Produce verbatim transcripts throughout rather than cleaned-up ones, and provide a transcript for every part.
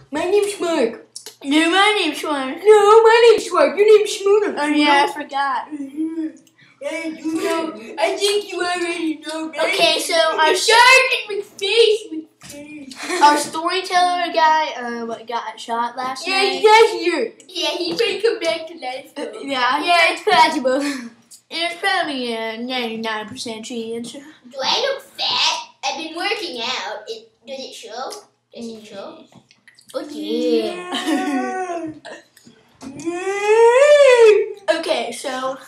My name's Mark. No, my name's Mark. No, my name's Mark. Your name's Schmooner. Oh yeah, I forgot. And you know, I think you already know that. Okay, so our Sergeant McFace. McFace. our storyteller guy uh, what got shot last Yeah, night. he's not here. Yeah, he might come back to life. Uh, yeah, yeah, it's possible. It's probably a ninety-nine percent chance. Do I look fat? I've been working out. It, does it show? Does it show? Oh yeah. Okay, so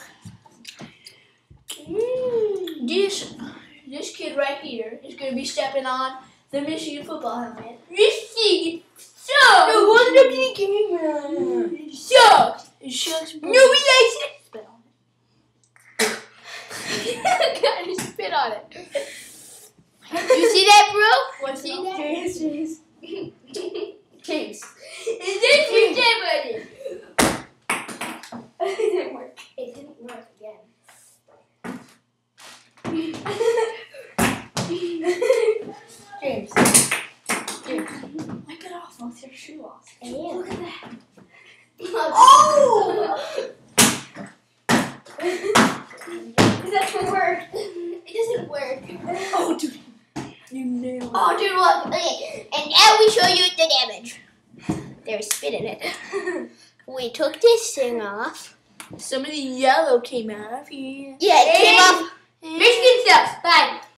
this this kid right here is going to be stepping on the Michigan football helmet. Michigan sucks. No, hold it up to the camera. It sucks. It sucks. Nobody likes it. Spit on it. God, he spit on it. You see that, bro? What's See that? that? James, James. James. Is this your dad? It didn't work. It didn't work again. James. James. Wipe it off. I'll take your shoe off. Yeah. Look at that. Oh! It doesn't work. It doesn't work. Oh, dude. You nailed it. Oh, dude, look. Okay. And now we show you the damage. There's spit in it. We took this thing off. Some of the yellow came out of here. Yeah, it came off. Michigan sucks. Bye.